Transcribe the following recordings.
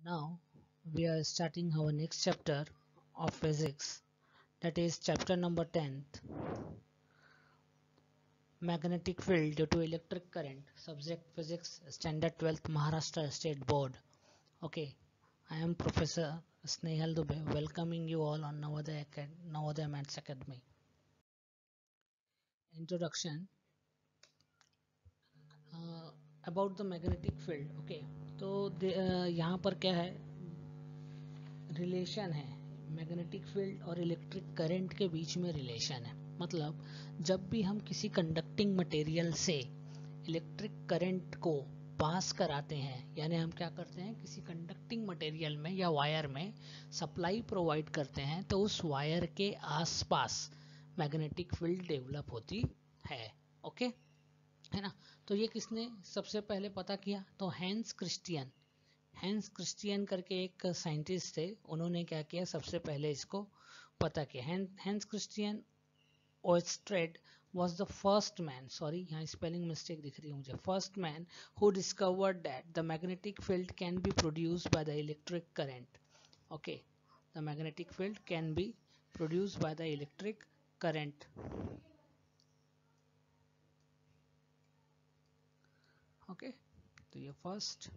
Now we are starting our next chapter of physics, that is chapter number 10, magnetic field due to electric current, subject physics, standard 12th, Maharashtra State Board. Okay, I am Professor Snehal Dubey, welcoming you all on Navodaya Maths Academy. Introduction about the magnetic field. Okay, तो यहाँ पर क्या है, relation है magnetic field और electric current के बीच में रिलेशन है। मतलब जब भी हम किसी कंडक्टिंग मटेरियल से इलेक्ट्रिक करंट को पास कराते हैं, यानी हम क्या करते हैं, किसी कंडक्टिंग मटेरियल में या वायर में सप्लाई प्रोवाइड करते हैं, तो उस वायर के आसपास मैग्नेटिक फील्ड डेवलप होती है। ओके, है ना। तो ये किसने सबसे पहले पता किया? तो हैंस क्रिस्टियन करके एक साइंटिस्ट थे, उन्होंने क्या किया, सबसे पहले इसको पता किया। हैंस क्रिस्टियन ओएस्ट्रेड was the first man, sorry यहाँ स्पेलिंग मिस्टेक दिख रही है मुझे, first man who discovered that the magnetic field can be produced by the electric current. Okay, the magnetic field can be produced by the electric current. Okay, तो ये first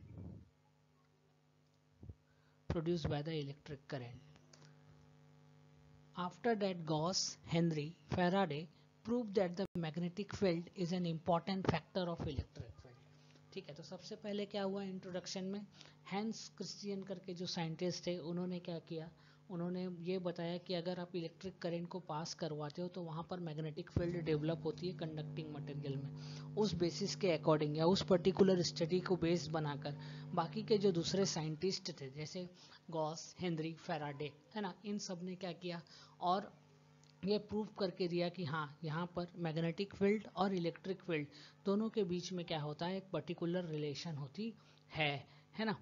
produced by the electric current. After that, Gauss, Henry, Faraday proved that the magnetic field is an important factor of electric field. ठीक है, तो सबसे पहले क्या हुआ introduction में, हैंस क्रिस्टियन करके जो साइंटिस्ट थे, उन्होंने क्या किया, उन्होंने ये बताया कि अगर आप इलेक्ट्रिक करंट को पास करवाते हो तो वहाँ पर मैग्नेटिक फील्ड डेवलप होती है कंडक्टिंग मटेरियल में। उस बेसिस के अकॉर्डिंग या उस पर्टिकुलर स्टडी को बेस बनाकर बाकी के जो दूसरे साइंटिस्ट थे, जैसे गॉस, हेनरी, फैराडे, है ना, इन सब ने क्या किया और ये प्रूव करके दिया कि हाँ, यहाँ पर मैग्नेटिक फील्ड और इलेक्ट्रिक फील्ड दोनों के बीच में क्या होता है, एक पर्टिकुलर रिलेशन होती है ना।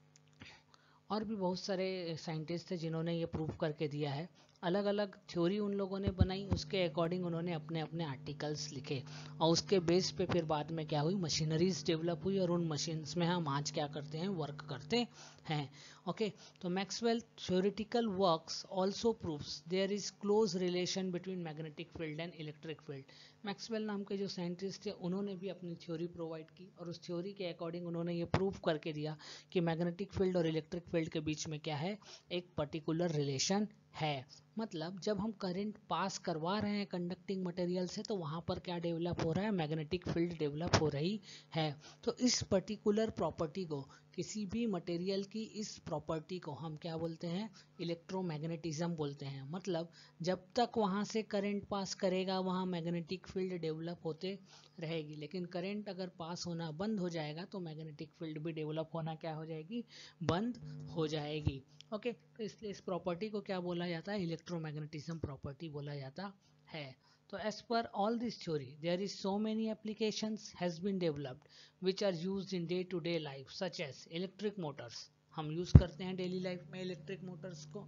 और भी बहुत सारे साइंटिस्ट थे जिन्होंने ये प्रूव करके दिया है। अलग अलग थ्योरी उन लोगों ने बनाई, उसके अकॉर्डिंग उन्होंने अपने अपने आर्टिकल्स लिखे और उसके बेस पे फिर बाद में क्या हुई, मशीनरीज डेवलप हुई और उन मशीन्स में हम आज क्या करते हैं, वर्क करते हैं। ओके, तो Maxwell theoretical works also proves there is close relation between magnetic field and electric field. Maxwell नाम के जो साइंटिस्ट थे, उन्होंने भी अपनी थ्योरी प्रोवाइड की और उस थ्योरी के अकॉर्डिंग उन्होंने ये प्रूव करके दिया कि मैग्नेटिक फील्ड और इलेक्ट्रिक फील्ड के बीच में क्या है, एक पर्टिकुलर रिलेशन है। मतलब जब हम करंट पास करवा रहे हैं कंडक्टिंग मटेरियल से, तो वहां पर क्या डेवलप हो रहा है, मैग्नेटिक फील्ड डेवलप हो रही है। तो इस पर्टिकुलर प्रॉपर्टी को, किसी भी मटेरियल की इस प्रॉपर्टी को हम क्या बोलते हैं, इलेक्ट्रोमैग्नेटिज्म बोलते हैं। मतलब जब तक वहां से करंट पास करेगा वहां मैग्नेटिक फील्ड डेवलप होते रहेगी, लेकिन करंट अगर पास होना बंद हो जाएगा तो मैग्नेटिक फील्ड भी डेवलप होना क्या हो जाएगी, बंद हो जाएगी। ओके, तो इसलिए इस प्रॉपर्टी को क्या बोला जाता है, इलेक्ट्रोमैग्नेटिज्म प्रॉपर्टी बोला जाता है। तो as per all this theory there is so many applications has been developed which are used in day to day life such as electric motors, हम यूज करते हैं डेली लाइफ में इलेक्ट्रिक मोटर्स को,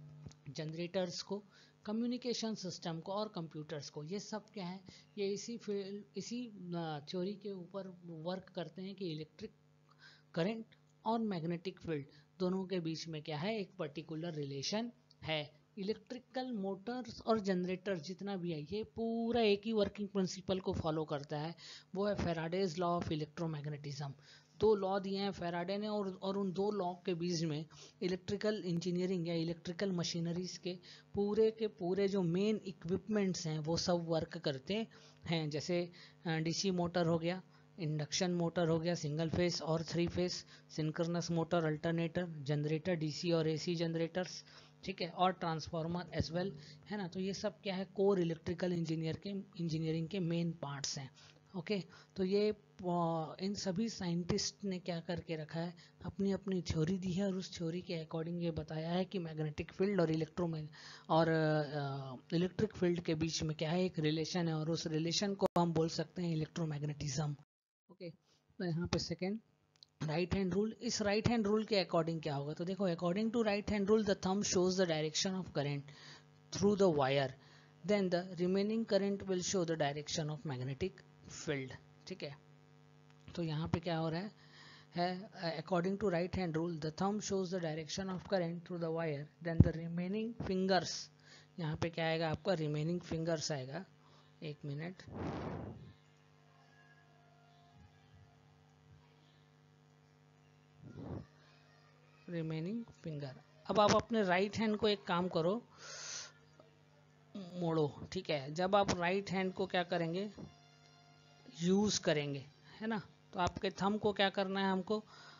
generators को, communication system को और computers को। ये सब क्या है, ये इसी थ्योरी के ऊपर वर्क करते हैं कि इलेक्ट्रिक करंट और मैग्नेटिक फील्ड दोनों के बीच में क्या है, एक पर्टिकुलर रिलेशन है। इलेक्ट्रिकल मोटर्स और जनरेटर जितना भी है, ये पूरा एक ही वर्किंग प्रिंसिपल को फॉलो करता है, वो है फेराडेज लॉ ऑफ इलेक्ट्रोमैग्नेटिज्म। दो लॉ दिए हैं फेराडे ने और उन दो लॉ के बीच में इलेक्ट्रिकल इंजीनियरिंग या इलेक्ट्रिकल मशीनरीज के पूरे जो मेन इक्विपमेंट्स हैं वो सब वर्क करते हैं। जैसे डीसी मोटर हो गया, इंडक्शन मोटर हो गया, सिंगल फेस और three phase, synchronous motor, alternator, generator, DC और एसी जनरेटर्स, ठीक है, और ट्रांसफार्मर एज वेल, है ना। तो ये सब क्या है, कोर इलेक्ट्रिकल इंजीनियरिंग के मेन पार्ट्स हैं। ओके, तो ये इन सभी साइंटिस्ट ने क्या करके रखा है, अपनी अपनी थ्योरी दी है और उस थ्योरी के अकॉर्डिंग ये बताया है कि मैग्नेटिक फील्ड और इलेक्ट्रिक फील्ड के बीच में क्या है, एक रिलेशन है और उस रिलेशन को हम बोल सकते हैं इलेक्ट्रोमैग्नेटिज्म। ओके, तो यहाँ पे सेकेंड राइट हैंड रूल, इस राइट हैंड रूल के अकॉर्डिंग क्या होगा, तो देखो, according to right hand rule the thumb shows the direction of current through the wire, then the remaining current will show the direction of magnetic field. ठीक है, तो यहाँ पे क्या हो रहा है, है according to right hand rule the thumb shows the direction of current through the wire then the remaining fingers, यहाँ पे क्या आएगा आपका रिमेनिंग फिंगर्स आएगा, एक मिनट, रिमेनिंग फिंगर। अब आप अपने राइट हैंड को एक काम करो, मोड़ो, ठीक है। जब आप राइट हैंड को क्या करेंगे यूज करेंगे, है ना, तो आपके थंब को क्या करना है, हमको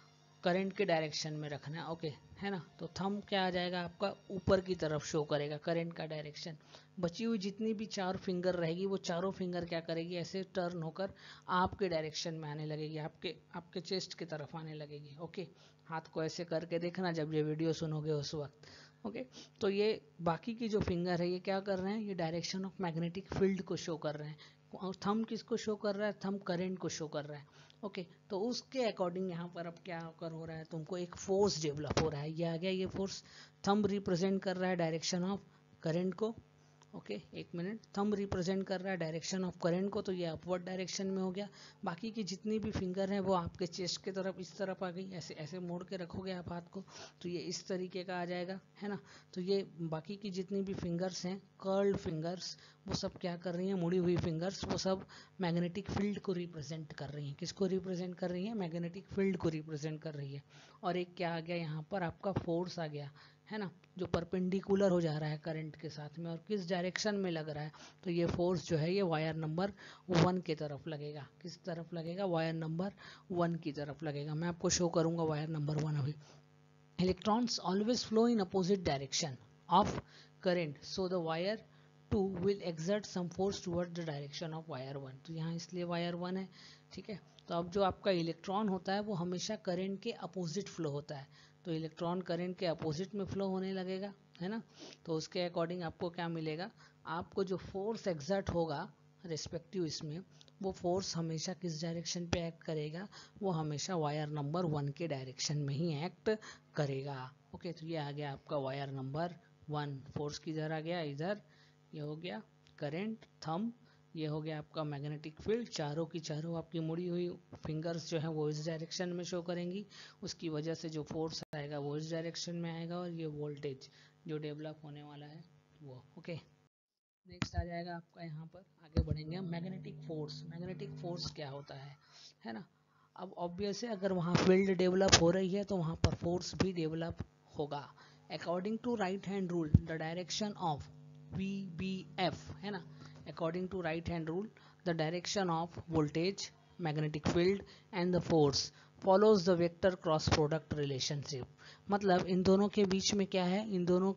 करंट के डायरेक्शन में रखना है, ओके, है ना। तो थंब क्या आ जाएगा आपका ऊपर की तरफ शो करेगा करंट का डायरेक्शन। बची हुई जितनी भी 4 फिंगर रहेगी वो चारों फिंगर क्या करेगी, ऐसे टर्न होकर आपके डायरेक्शन में आने लगेगी, आपके चेस्ट की तरफ आने लगेगी, ओके। हाथ को ऐसे करके देखना जब ये वीडियो सुनोगे उस वक्त, ओके। तो ये बाकी की जो फिंगर है ये क्या कर रहे हैं, ये डायरेक्शन ऑफ मैग्नेटिक फील्ड को शो कर रहे हैं। थंब किसको शो कर रहा है, थंब करंट को शो कर रहा है, ओके। तो उसके अकॉर्डिंग यहाँ पर अब क्या कर हो रहा है, तुमको एक फोर्स डेवलप हो रहा है, ये आ गया ये फोर्स। थंब रिप्रेजेंट कर रहा है डायरेक्शन ऑफ करंट को, ओके, एक मिनट, थंब रिप्रेजेंट कर रहा है डायरेक्शन ऑफ करंट को, तो ये अपवर्ड डायरेक्शन में हो गया। बाकी की जितनी भी फिंगर हैं वो आपके चेस्ट की तरफ इस तरफ आ गई, ऐसे ऐसे मोड़ के रखोगे आप हाथ को तो ये इस तरीके का आ जाएगा, है ना। तो ये बाकी की जितनी भी फिंगर्स हैं कर्ल्ड फिंगर्स, वो सब क्या कर रही हैं, मुड़ी हुई फिंगर्स, वो सब मैग्नेटिक फील्ड को रिप्रेजेंट कर रही हैं। किसको रिप्रेजेंट कर रही है, मैग्नेटिक फील्ड को रिप्रेजेंट कर रही है। और एक क्या आ गया यहाँ पर आपका फोर्स आ गया, है ना, जो परपेंडिकुलर हो जा रहा है करंट के साथ में और किस डायरेक्शन में लग रहा है, तो ये फोर्स जो है ये वायर नंबर 1 की तरफ लगेगा। किस तरफ लगेगा, वायर नंबर 1 की तरफ लगेगा। मैं आपको शो करूंगा वायर नंबर 1 अभी। Electrons always flow in opposite direction of current, so the wire 2 will exert some force towards the direction of wire 1। तो यहाँ इसलिए वायर 1 है, ठीक है। तो अब जो आपका इलेक्ट्रॉन होता है वो हमेशा करंट के अपोजिट फ्लो होता है, तो इलेक्ट्रॉन करंट के अपोजिट में फ्लो होने लगेगा, है ना। तो उसके अकॉर्डिंग आपको क्या मिलेगा, आपको जो फोर्स एग्जर्ट होगा रिस्पेक्टिव इसमें, वो फोर्स हमेशा किस डायरेक्शन पे एक्ट करेगा, वो हमेशा वायर नंबर 1 के डायरेक्शन में ही एक्ट करेगा, ओके। तो ये आ गया आपका वायर नंबर 1, फोर्स किधर आ गया, इधर, ये हो गया करंट, थंब, ये हो गया आपका मैग्नेटिक फील्ड। चारों की चारों आपकी मुड़ी हुई फिंगर्स जो है वो इस डायरेक्शन में शो करेंगी, उसकी वजह से जो फोर्स आएगा वो इस डायरेक्शन में आएगा, और ये वोल्टेज जो डेवलप होने वाला है वो, ओके। नेक्स्ट आ जाएगा आपका, यहाँ पर आगे बढ़ेंगे हम, मैग्नेटिक फोर्स। मैग्नेटिक फोर्स क्या होता है ना। अब ऑब्वियस है अगर वहाँ फील्ड डेवलप हो रही है तो वहाँ पर फोर्स भी डेवलप होगा। According to right hand rule the direction of VBF, है ना, according to right hand rule the direction of voltage, magnetic field and the force follows the vector cross product relationship. मतलब इन दोनों के बीच में क्या है,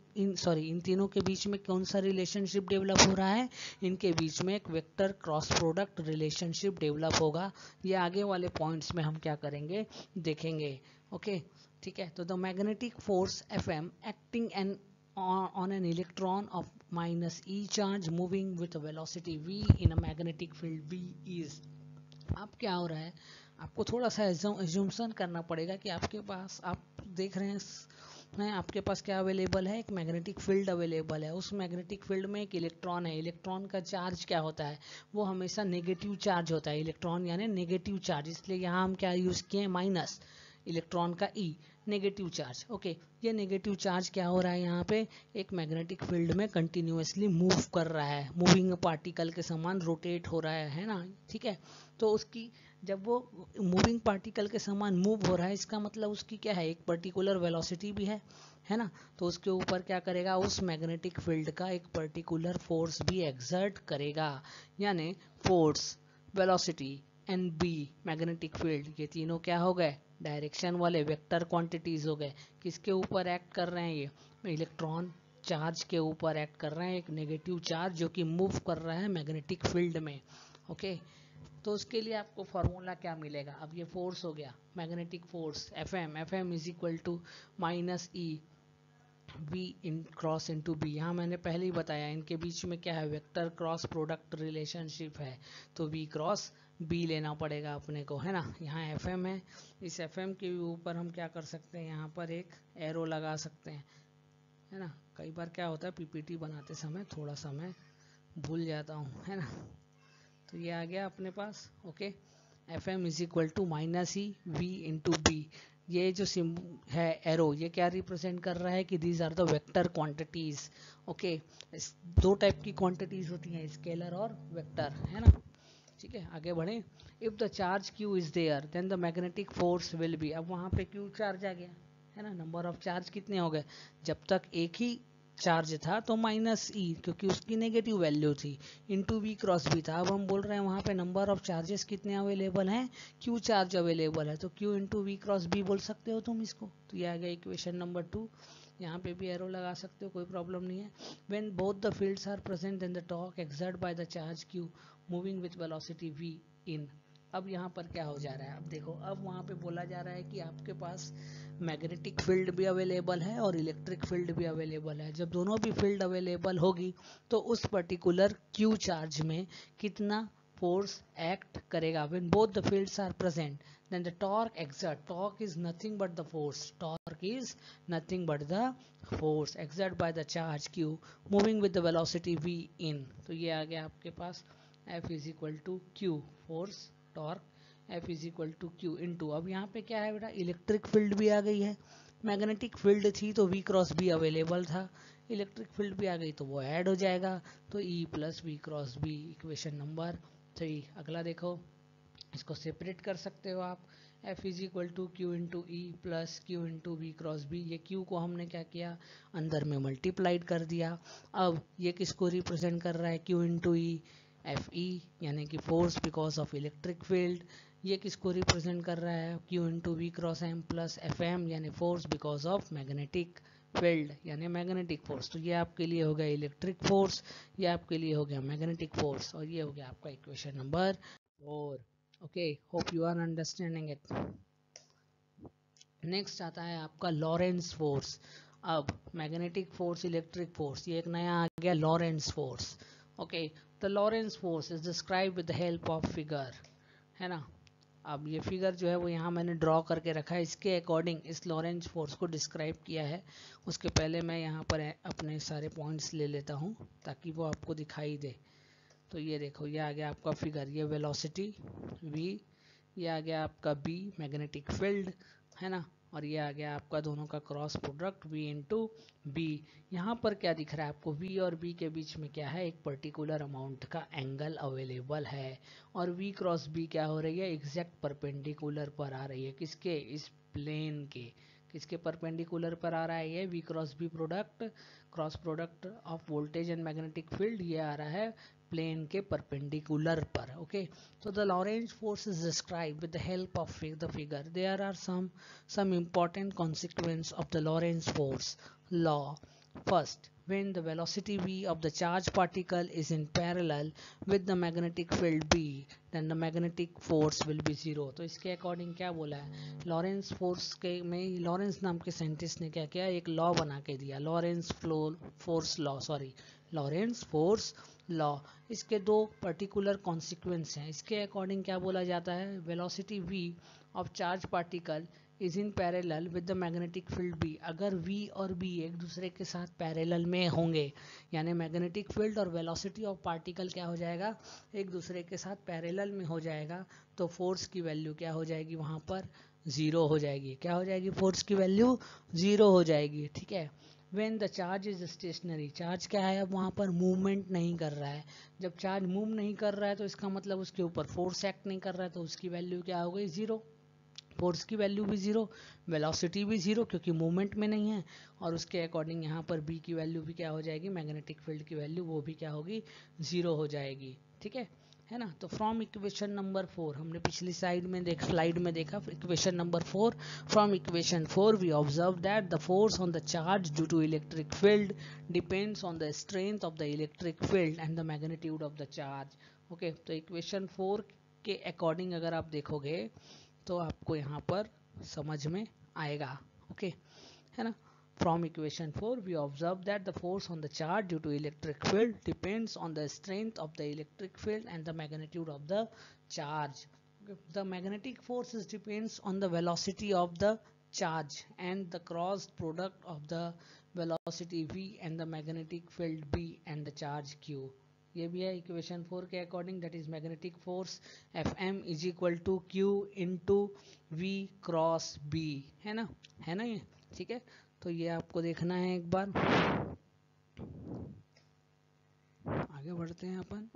इन तीनों के बीच में कौन सा रिलेशनशिप डेवलप हो रहा है, इनके बीच में एक vector cross product relationship develop होगा। ये आगे वाले पॉइंट्स में हम क्या करेंगे, देखेंगे, ओके, ठीक है। तो the magnetic force FM acting an on an electron of minus e charge moving with a velocity v in a magnetic field B is। अब क्या हो रहा है, आपको थोड़ा सा एज्यूम्सन करना पड़ेगा कि आपके पास, आप देख रहे हैं आपके पास क्या अवेलेबल है, एक मैग्नेटिक फील्ड अवेलेबल है। उस मैग्नेटिक फील्ड में एक इलेक्ट्रॉन है। इलेक्ट्रॉन का चार्ज क्या होता है, वो हमेशा नेगेटिव चार्ज होता है। इलेक्ट्रॉन यानी नेगेटिव चार्ज, इसलिए यहाँ हम क्या यूज किए, माइनस, इलेक्ट्रॉन का E, नेगेटिव चार्ज, ओके। ये नेगेटिव चार्ज क्या हो रहा है, यहाँ पे एक मैग्नेटिक फील्ड में कंटिन्यूअसली मूव कर रहा है, मूविंग पार्टिकल के समान रोटेट हो रहा है ना, ठीक है। तो उसकी, जब वो मूविंग पार्टिकल के समान मूव हो रहा है, इसका मतलब उसकी क्या है, एक पर्टिकुलर वेलोसिटी भी है ना। तो उसके ऊपर क्या करेगा, उस मैग्नेटिक फील्ड का एक पर्टिकुलर फोर्स भी एक्सर्ट करेगा, यानी फोर्स, वेलोसिटी एंड बी, मैग्नेटिक फील्ड, ये तीनों क्या हो गए, डायरेक्शन वाले वेक्टर क्वांटिटीज हो गए। किसके ऊपर एक्ट कर रहे हैं, ये इलेक्ट्रॉन चार्ज के ऊपर एक्ट कर रहे हैं, एक नेगेटिव चार्ज जो कि मूव कर रहा है मैग्नेटिक फील्ड में, ओके। तो उसके लिए आपको फॉर्मूला क्या मिलेगा, अब ये फोर्स हो गया magnetic force FM is equal to minus E V in cross into B. यहाँ मैंने पहले ही बताया इनके बीच में क्या है, वेक्टर क्रॉस प्रोडक्ट रिलेशनशिप है, तो V क्रॉस B लेना पड़ेगा अपने को, है ना। यहाँ FM है, इस FM के ऊपर हम क्या कर सकते हैं, यहाँ पर एक एरो लगा सकते हैं, है ना। कई बार क्या होता है PPT बनाते समय थोड़ा सा मैं भूल जाता हूँ, है ना। तो ये आ गया अपने पास, okay. F M is equal to minus E V into B. ये जो सिम है एरो, ये क्या रिप्रेजेंट कर रहा है कि these are the vector quantities. Okay, दो टाइप की क्वांटिटीज होती हैं, स्केलर और वेक्टर, है ना। ठीक है, आगे बढ़े। If the charge Q is there then the magnetic force will be, अब वहां पे क्यू चार्ज आ गया, है ना। नंबर ऑफ चार्ज कितने हो गए, जब तक एक ही चार्ज था तो माइनस ई, क्योंकि उसकी नेगेटिव वैल्यू थी, इंटू वी क्रॉस बी था। अब हम बोल रहे हैं वहां पे नंबर ऑफ चार्जेस कितने अवेलेबल हैं, क्यू चार्ज अवेलेबल है, तो Q into V cross B बोल सकते हो तुम इसको। तो ये आ गया इक्वेशन नंबर 2। यहाँ पे भी एरो लगा सकते हो, कोई प्रॉब्लम नहीं है। When both the fields are present then the torque exert by the charge Q moving with velocity v in. अब यहाँ पर क्या हो जा रहा है, अब देखो, अब वहाँ पे बोला जा रहा है कि आपके पास मैग्नेटिक फील्ड भी अवेलेबल है और इलेक्ट्रिक फील्ड भी अवेलेबल है। जब दोनों भी फील्ड अवेलेबल होगी तो उस पर्टिकुलर क्यू चार्ज में कितना फोर्स एक्ट करेगा। When both the fields are present then the torque exert, torque is nothing but the force, torque is nothing but the force exerted by the charge q moving with the velocity v in। तो ये आ गया आपके पास F is equal to q, force torque F is equal to q into, अब यहाँ पे क्या है बेटा, इलेक्ट्रिक फील्ड भी आ गई है। मैग्नेटिक फील्ड थी तो v क्रॉस b अवेलेबल था, इलेक्ट्रिक फील्ड भी आ गई तो वो ऐड हो जाएगा, तो E plus v cross b, equation number 3। अगला देखो, इसको सेपरेट कर सकते हो आप। F is equal to Q into E plus Q into V cross B. ये क्यू को हमने क्या किया, अंदर में मल्टीप्लाइड कर दिया। अब ये किसको रिप्रेजेंट कर रहा है, Q into E, F E यानी कि force because of electric field. ये किसको रिप्रेजेंट कर रहा है, Q into V cross M plus F M यानी force because of magnetic field यानी मैग्नेटिक फोर्स। तो ये आपके लिए हो गया इलेक्ट्रिक फोर्स, ये आपके लिए हो गया मैग्नेटिक फोर्स, और ये हो गया आपका equation number 4। Okay, hope you are understanding it. Next आता है आपका लॉरेंस फोर्स। अब मैग्नेटिक फोर्स, इलेक्ट्रिक फोर्स, ये एक नया आ गया Lorentz force. Okay, the Lorentz force is describe with the help of figure, है ना। अब ये फिगर जो है वो यहाँ मैंने ड्रॉ करके रखा है, इसके अकॉर्डिंग इस लॉरेंस फोर्स को डिस्क्राइब किया है। उसके पहले मैं यहाँ पर अपने सारे पॉइंट्स ले लेता हूँ ताकि वो आपको दिखाई दे। तो ये देखो, ये आ गया आपका फिगर, ये वेलोसिटी v, ये आ गया आपका b मैग्नेटिक फील्ड, है ना, और ये आ गया आपका दोनों का cross product v into B. यहाँ पर क्या दिख रहा है आपको, v और b के बीच में क्या है, एक पर्टिकुलर अमाउंट का एंगल अवेलेबल है, और v क्रॉस b क्या हो रही है, एग्जैक्ट परपेंडिकुलर पर आ रही है, किसके, इस प्लेन के, किसके परपेंडिकुलर पर आ रहा है, ये v cross b product, cross product of voltage and magnetic field, ये आ रहा है प्लेन के परपेंडिकुलर पर। ओके, तो the Lorentz force is described with the help of the figure. There are some important consequence of the Lorentz force law. First, when the velocity v of the charged particle is in parallel with the magnetic field b, then the magnetic force will be zero। तो इसके according क्या बोला है, Lawrence force के में Lawrence नाम के scientist ने क्या किया, एक लॉ बना के दिया, Lorentz force law, sorry Lorentz force law. इसके दो पर्टिकुलर कॉन्सिक्वेंस हैं। इसके अकॉर्डिंग क्या बोला जाता है, velocity v of charge particle is in parallel with the magnetic field b। अगर v और b एक दूसरे के साथ पैरेलल में होंगे, यानी मैग्नेटिक फील्ड और वेलोसिटी ऑफ पार्टिकल क्या हो जाएगा, एक दूसरे के साथ पैरेलल में हो जाएगा, तो फोर्स की वैल्यू क्या हो जाएगी, वहाँ पर जीरो हो जाएगी। क्या हो जाएगी, फोर्स की वैल्यू जीरो हो जाएगी। ठीक है, when the charge is stationary, charge क्या है, अब वहाँ पर मूवमेंट नहीं कर रहा है। जब चार्ज मूव नहीं कर रहा है तो इसका मतलब उसके ऊपर फोर्स एक्ट नहीं कर रहा है, तो उसकी वैल्यू क्या हो गई, जीरो। फोर्स की वैल्यू भी जीरो, वेलोसिटी भी जीरो क्योंकि मूवमेंट में नहीं है, और उसके अकॉर्डिंग यहाँ पर b की वैल्यू भी क्या हो जाएगी, मैग्नेटिक फील्ड की वैल्यू वो भी क्या होगी, जीरो हो जाएगी। ठीक है ना। तो फ्रॉम इक्वेशन नंबर 4, हमने पिछली स्लाइड में देखा equation number 4। From equation 4 we observe that the force on the charge due to electric field depends on the strength of the electric field and the magnitude of the charge. Okay, तो equation 4 के according अगर आप देखोगे तो आपको यहाँ पर समझ में आएगा। ओके, है ना। From equation 4, we observe that the force on the charge due to electric field depends on the strength of the electric field and the magnitude of the charge. Okay. The magnetic force depends on the velocity of the charge and the cross product of the velocity v and the magnetic field b and the charge q. ये भी है equation 4 के according, that is magnetic force Fm is equal to Q into V cross B, है ना ये, ठीक है। तो ये आपको देखना है एक बार, आगे बढ़ते हैं अपन।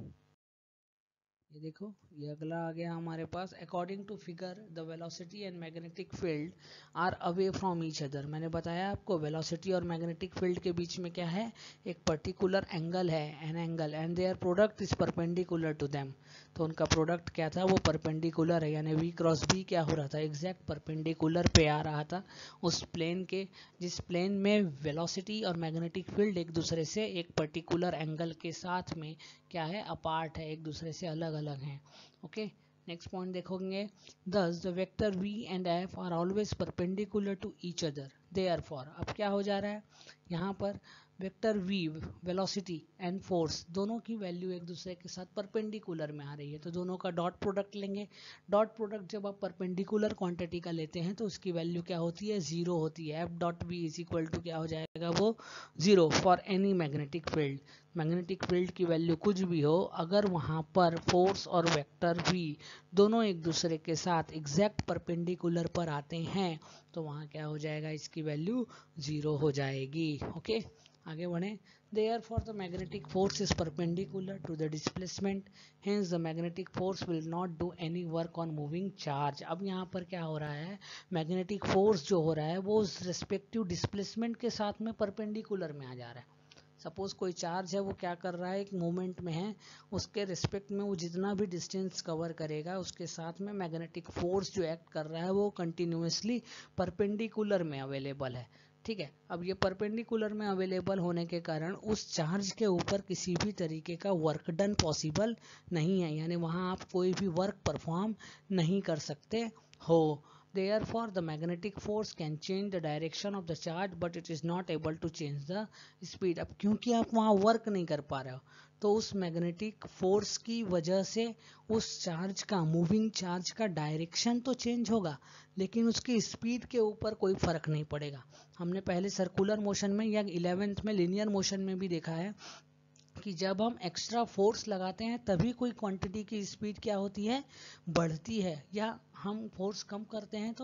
ये देखो, ये अगला आ गया हमारे पास, according to figure the velocity and magnetic field are away from each other. मैंने बताया आपको वेलोसिटी और मैग्नेटिक फील्ड के बीच में क्या है, एक पर्टिकुलर एंगल है, an angle, and their product is perpendicular to them. तो उनका प्रोडक्ट क्या था, वो परपेंडिकुलर है, यानी वी क्रॉस बी क्या हो रहा था, एग्जैक्ट परपेंडिकुलर पे आ रहा था उस प्लेन के, जिस प्लेन में वेलोसिटी और मैग्नेटिक फील्ड एक दूसरे से एक पर्टिकुलर एंगल के साथ में क्या है, अपार्ट है, एक दूसरे से अलग अलग हैं। ओके, नेक्स्ट पॉइंट देखोगे, thus the vector v and f are always perpendicular to each other, therefore. अब क्या हो जा रहा है यहाँ पर, vector v velocity and force दोनों की वैल्यू एक दूसरे के साथ परपेंडिकुलर में आ रही है, तो दोनों का डॉट प्रोडक्ट लेंगे। डॉट प्रोडक्ट जब आप परपेंडिकुलर क्वांटिटी का लेते हैं तो उसकी वैल्यू क्या होती है, जीरो होती है। f dot v is equal to क्या हो जाएगा, वो zero for any magnetic field. Magnetic field की वैल्यू कुछ भी हो, अगर वहाँ पर फोर्स और वेक्टर v दोनों एक दूसरे के साथ एग्जैक्ट परपेंडिकुलर पर आते हैं तो वहाँ क्या हो जाएगा, इसकी वैल्यू जीरो हो जाएगी। ओके, आगे बढ़े। Therefore the magnetic force is perpendicular to the displacement, hence the magnetic force will not do any work on moving charge। अब यहाँ पर क्या हो रहा है, मैग्नेटिक फोर्स जो हो रहा है वो उस रिस्पेक्टिव डिस्प्लेसमेंट के साथ में परपेंडिकुलर में आ जा रहा है। सपोज कोई चार्ज है, वो क्या कर रहा है, एक मूवमेंट में है, उसके रिस्पेक्ट में वो जितना भी डिस्टेंस कवर करेगा उसके साथ में मैग्नेटिक फोर्स जो एक्ट कर रहा है वो कंटिन्यूसली परपेंडिकुलर में अवेलेबल है। ठीक है, अब ये परपेंडिकुलर में अवेलेबल होने के कारण उस चार्ज के ऊपर किसी भी तरीके का वर्क डन पॉसिबल नहीं है, यानी वहाँ आप कोई भी वर्क परफॉर्म नहीं कर सकते हो। Therefore, the magnetic force can change the direction of the charge, but it is not able to change the speed। अब क्योंकि आप वहाँ वर्क नहीं कर पा रहे हो, तो उस मैग्नेटिक फोर्स की वजह से उस चार्ज का, मूविंग चार्ज का डायरेक्शन तो चेंज होगा, लेकिन उसकी स्पीड के ऊपर कोई फर्क नहीं पड़ेगा। हमने पहले सर्कुलर मोशन में या 11th में लीनियर मोशन में भी देखा है कि जब हम एक्स्ट्रा फोर्स लगाते हैं तभी कोई क्वांटिटी की स्पीड क्या होती है, बढ़ती है, या हम फोर्स कम करते हैं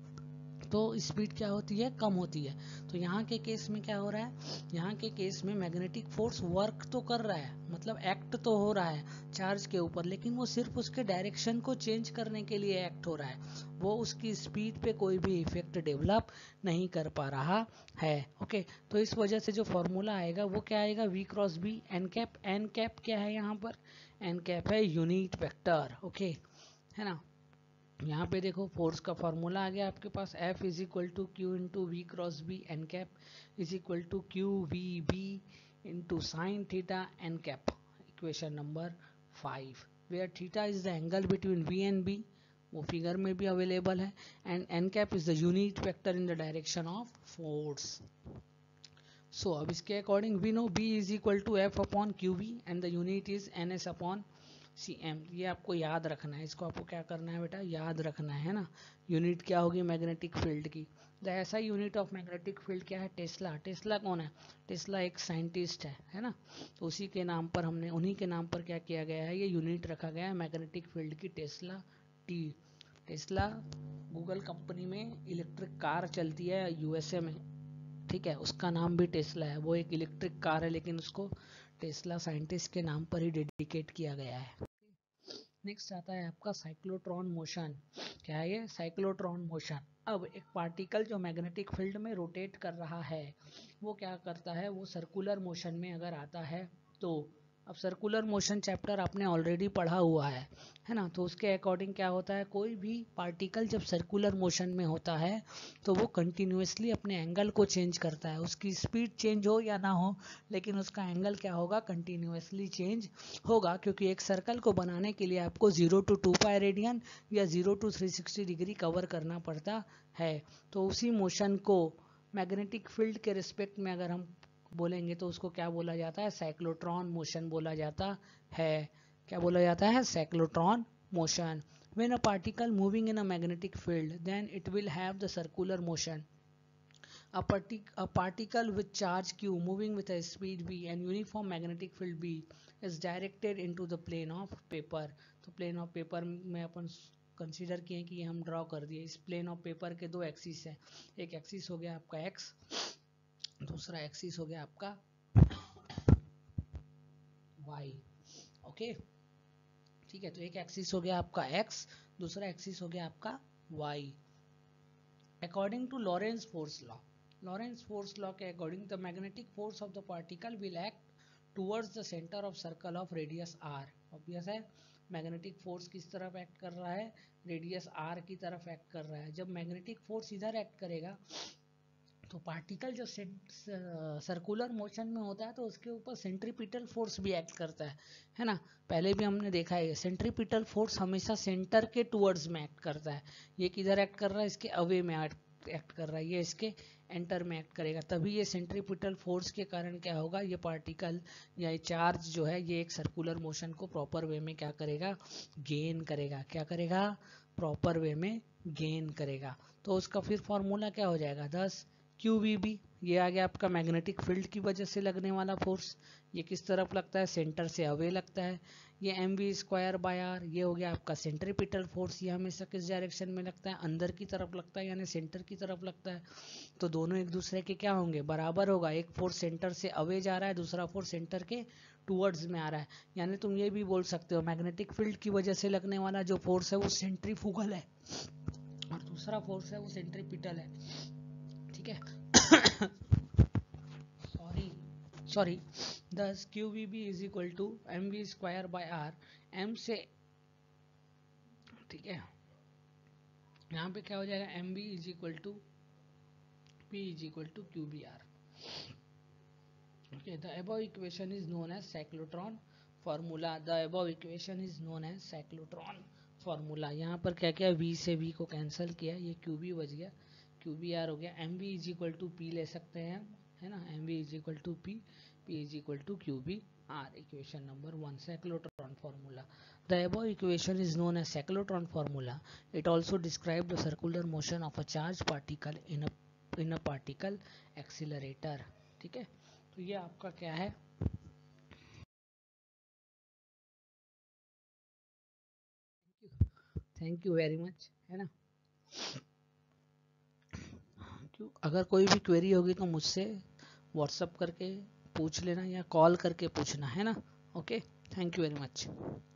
तो स्पीड क्या होती है, कम होती है। तो यहाँ के केस में क्या हो रहा है, यहाँ के केस में मैग्नेटिक फोर्स वर्क तो कर रहा है, मतलब एक्ट तो हो रहा है चार्ज के ऊपर, लेकिन वो सिर्फ उसके डायरेक्शन को चेंज करने के लिए एक्ट हो रहा है, वो उसकी स्पीड पे कोई भी इफेक्ट डेवलप नहीं कर पा रहा है। ओके, तो इस वजह से जो फॉर्मूला आएगा वो क्या आएगा, V cross B N cap. N cap क्या है यहाँ पर, एन कैप है यूनिट वेक्टर। ओके, है ना। यहाँ पे देखो फोर्स का फॉर्मूला आ गया आपके पास, F is equal to Q into V cross B N cap is equal to Q V B into sine theta N cap. Equation number 5, where theta is the angle between V and B, वो figure में भी available है, and N cap is the unit vector in the direction of force. So अब इसके according we know B is equal to F upon Q we and the unit is NS upon CM। ये आपको याद रखना है, इसको आपको क्या करना है बेटा, याद रखना है ना। यूनिट क्या होगी मैग्नेटिक फील्ड की, the SI unit of magnetic field क्या है, टेस्ला। टेस्ला कौन है, टेस्ला एक साइंटिस्ट है ना। तो उसी के नाम पर हमने, उन्हीं के नाम पर क्या किया गया है, ये यूनिट रखा गया है मैग्नेटिक फील्ड की, tesla T. Tesla Google company में इलेक्ट्रिक कार चलती है USA में, ठीक है, उसका नाम भी टेस्ला है। वो एक इलेक्ट्रिक कार है लेकिन उसको टेस्ला साइंटिस्ट के नाम पर ही डेडिकेट किया गया है। नेक्स्ट आता है आपका साइक्लोट्रॉन मोशन। क्या है ये, साइक्लोट्रॉन मोशन। अब एक पार्टिकल जो मैग्नेटिक फील्ड में रोटेट कर रहा है वो क्या करता है, वो सर्कुलर मोशन में अगर आता है तो, अब सर्कुलर मोशन चैप्टर आपने ऑलरेडी पढ़ा हुआ है ना। तो उसके अकॉर्डिंग क्या होता है, कोई भी पार्टिकल जब सर्कुलर मोशन में होता है तो वो कंटिन्यूसली अपने एंगल को चेंज करता है, उसकी स्पीड चेंज हो या ना हो, लेकिन उसका एंगल क्या होगा, कंटिन्यूसली चेंज होगा, क्योंकि एक सर्कल को बनाने के लिए आपको 0 to 2 पाई रेडियन या 0 to 360 डिग्री कवर करना पड़ता है। तो उसी मोशन को मैग्नेटिक फील्ड के रिस्पेक्ट में अगर हम बोलेंगे तो उसको क्या बोला जाता है, साइक्लोट्रॉन मोशन बोला जाता है। क्या बोला जाता है, cyclotron motion. When a particle moving in a magnetic field, then it will have the circular motion. A particle with charge q moving with a speed v and uniform magnetic field b is directed into the plane of paper. तो plane of paper में अपन consider किए कि हम draw कर दिए. इस plane of paper के दो एक्सिस है. एक एक्सिस हो गया आपका x, दूसरा एक्सिस हो गया आपका y. ओके ठीक है. तो एक एक्सिस हो गया आपका x, दूसरा एक्सिस हो गया आपका y. According to Lorentz force law, Lorentz force law के अकॉर्डिंग the magnetic force of the particle will act towards the centre of circle of radius r. Obvious है मैग्नेटिक फोर्स किस तरफ एक्ट कर रहा है, रेडियस r की तरफ एक्ट कर रहा है. जब मैग्नेटिक फोर्स इधर एक्ट करेगा तो पार्टिकल जो सर्कुलर मोशन में होता है तो उसके ऊपर सेंट्रीपिटल फोर्स भी एक्ट करता है ना. पहले भी हमने देखा है सेंट्रीपिटल फोर्स हमेशा सेंटर के टुवर्ड्स में एक्ट करता है. ये किधर एक्ट कर रहा है, इसके अवे में एक्ट कर रहा है, ये इसके एंटर में एक्ट करेगा. तभी ये सेंट्रीपिटल फोर्स के कारण क्या होगा, ये पार्टिकल या ये चार्ज जो है ये एक सर्कुलर मोशन को प्रॉपर वे में क्या करेगा, गेन करेगा. क्या करेगा, प्रॉपर वे में गेन करेगा. तो उसका फिर फॉर्मूला क्या हो जाएगा, 10 QVB. ये आ गया आपका मैग्नेटिक फील्ड की वजह से लगने वाला फोर्स. ये किस तरफ लगता है, सेंटर से अवे लगता है. ये mv²/r ये हो गया आपका सेंट्रीपिटल फोर्स. ये हमेशा किस डायरेक्शन में लगता है, अंदर की तरफ लगता है यानी सेंटर की तरफ लगता है. तो दोनों एक दूसरे के क्या होंगे, बराबर होगा. एक फोर्स सेंटर से अवे जा रहा है, दूसरा फोर्स सेंटर के टुवर्ड्स में आ रहा है. यानी तुम ये भी बोल सकते हो मैग्नेटिक फील्ड की वजह से लगने वाला जो फोर्स है वो सेंट्रीफ्यूगल है और दूसरा फोर्स है वो सेंट्रीपिटल है. ठीक है sorry thus QVB is equal to mv²/r. m से ठीक है यहाँ पे क्या हो जाएगा, mv is equal to p is equal to QBR. Okay, the above equation is known as cyclotron formula. The above equation is known as cyclotron formula. यहाँ पर क्या क्या v से v को कैंसिल किया, ये QB बच गया, QBR हो गया. mv is equal to p ले सकते हैं है ना, mv is equal to p, p is equal to QBR. Equation number 1, cyclotron formula. The above equation is known as cyclotron formula. It also describes the circular motion of a charged particle in a particle accelerator. ठीक है, तो ये आपका क्या है, thank you very much, है ना. अगर कोई भी क्वेरी होगी तो मुझसे व्हाट्सअप करके पूछ लेना या कॉल करके पूछना, है ना. Okay, thank you very much.